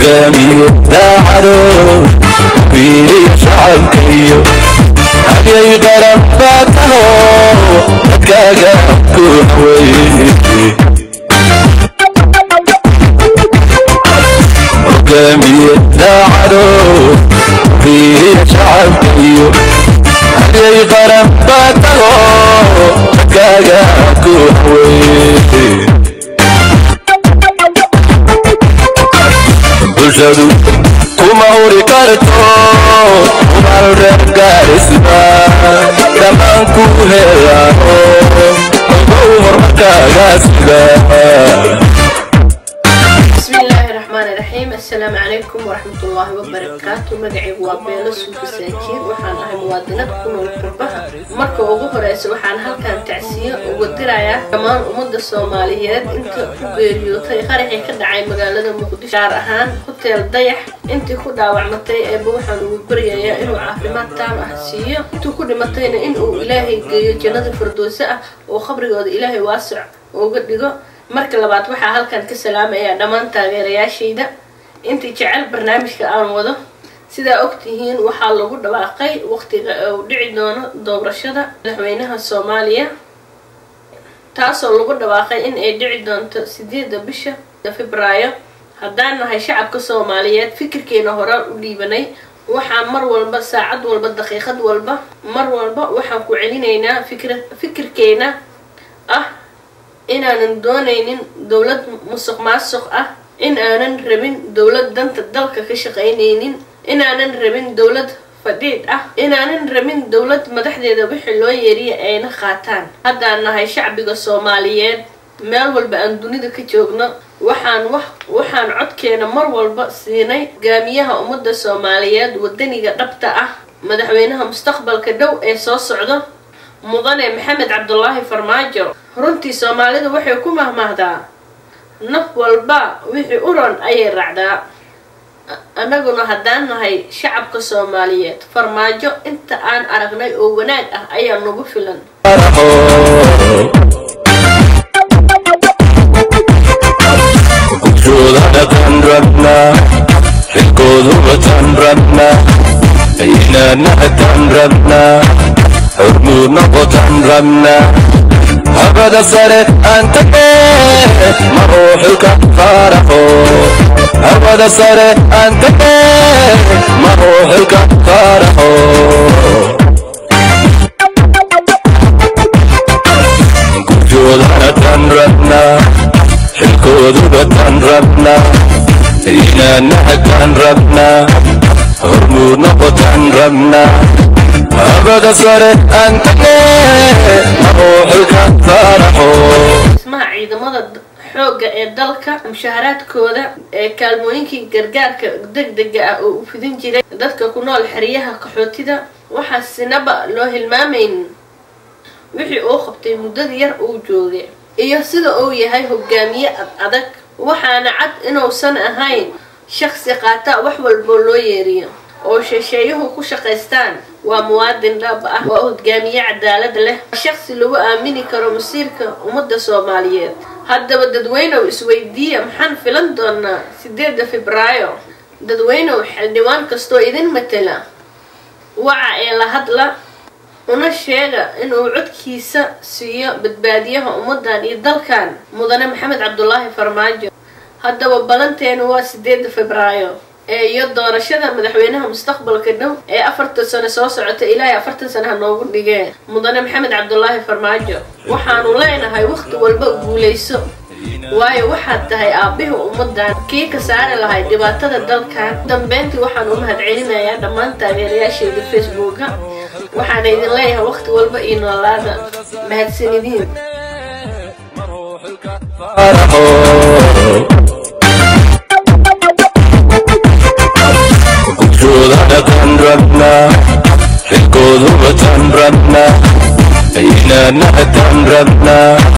جميل داعرو في شعب كيو هدي قرب باتهو كاجا كوي جميل داعرو في شعب كيو هدي قرب باتهو كاجا كوي بلشدو كما هوري كارتو ومالو رقارسنا دمان كوهيرانو وغور مكاغاسنا. بسم الله الرحمن الرحيم. السلام عليكم ورحمة الله وبركاته. مقعي وابيلو سوكو ساكين وحان اهي موادنات كنو القربها مركو اوغو رئيس وحان هالكان تعسية ودرايا كمان امود الصوماليات انت كوغيريوتاي خارحي كدعاي مقالة مقدش شارهان هوتيل ضيح انت كودا وعمتاي ايبو وحان وبريايا انو عافيمات تام احسية انتو كودي متاينا انو الهي جنة الفردوسة وخبري قد الهي واسع وقدقو marka labaad waxa halkan ka salaamaya dhamaan taageerayaashayda intii jecel barnaamijka aan wado sida ogtihiin waxa lagu dhawaaqay waqtiga uu dhici doono doorashada madaxweynaha Soomaaliya taasoo lagu dhawaaqay in ay dhici doonto 8 bisha Febraayo haddaan nahay shacabka Soomaaliyeed fikirkeena hore u dhiibanay waxa mar walba saacad walba daqiiqad walba mar walba waxaan ku celinaynaa fikirkeena إن أنا دونين دولة مسق معسق إن أنا ربين دولة دنت الدلك كشقينين إن أنا ربين دولة فديد إن أنا ربين دولة مدحدة بحلوة يري أين خاتان هذا أنا هاي شعبي الصوماليين مال والبأندوني ده كتجوجنا وحان عد كنا مر والبأسيني جاميها أمد الصوماليات والدنيا قبتة مدحوينها مستقبل كدو إحساس صعدة مدن محمد عبد الله فرماجو runtii Soomaalidu waxay ku mahmahdaa naf walba wixii uran ay raacdaa anaguna haddaan nahay shacabka Soomaaliyeed farmaajo inta aan aragnay oo wanaag ayaa nagu filan أبدا صارت أنت مروحك فارقو أبدا صارت أنت مروحك فارقو جودنا تنربنا الكود بتنربنا إحنا نحكن ربنا هرمونا بتنربنا أبدا صارت أنت مروحك فارقو اسمها عيد مضى حوجة الدلك مشاهرات كودا كالموينكي جرجارك دق وفدين جري دتك كنا الحريها كحوتيدا وحسنا بقى له المامين وحي أخبتي مدير وجودي إيه سيدا أو يهاي هجامية أدك وحنا عد إنه سنة هاين شخص قاطع وحول بولويريا oo sheesheeyuhu ku shaqeystaan waa muwaadin dhab oo hogaamiye cadaalad leh shakhsi lagu aamini karo masiirka ummadda Soomaaliyeed haddaba dadweynuhu isweydiiya maxaan filan doonaa 8 Febraayo dadweynuhu xildhibaan kastoo idin matala waxa ay la hadla una sheega inuu codkiisa siiyo badbaadiyaha ummaddan iyo dalkan mudane Maxamed Cabdullaahi Farmaajo haddaba balanteenu waa 8 Febraayo iyo doorashada madaxweynaha mustaqbalka dhow ee 4 sano soo socota ilaa 40 sano noogu dhigay mudane Maxamed Cabdullaahi Farmaajo waxaanu leenahay waqti walba guuleyso waayo waxaad tahay aabaha ummadan kii ka saari lahayd dhibaatada dalkan dambeyntii waxaan u mahadcelinayaa dhammaan taageerayaashayda Facebook waxaan idin leeyahay waqti walba iyo noolaada mahadsanidin جودنا تنربنا الكود بتنربنا إحنا نتنربنا